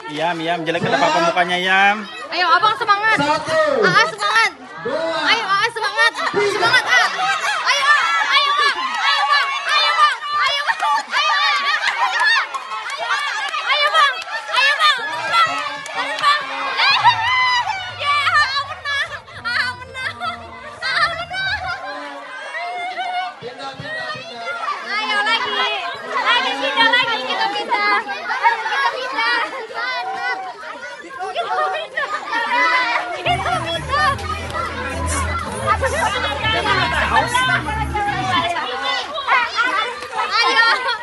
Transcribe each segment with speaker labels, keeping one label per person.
Speaker 1: Yam, jelek kenapa mukanya Yam?
Speaker 2: Ayo abang semangat. AA semangat. Ayo AA semangat. Semangat A. Ayo ayo bang. Ayo bang. Ayo bang. Ayo bang. Ayo bang. Ayo bang. Terus bang. Ya AA menang. AA menang. AA menang. Ayo lagi. Lagi pindah lagi kita pindah. Kita pindah. Ayo.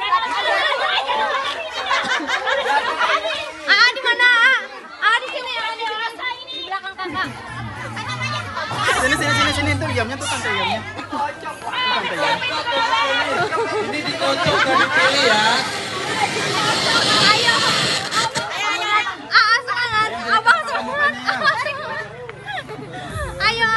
Speaker 2: Di mana? Di sini. Di belakang kakak.
Speaker 1: Sini tuh Yamnya tuh tante Yamnya. Tante Yam.
Speaker 3: Ini ditonton gak dipilih ya.
Speaker 2: Ayo. Semangat. Abang semangat. Ayo.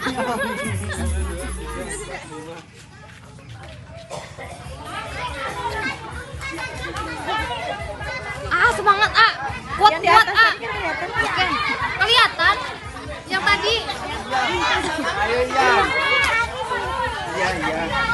Speaker 2: Semangat A. Kuat A. Oke. Kelihatan yang tadi.
Speaker 1: Ayo Yam. Iya.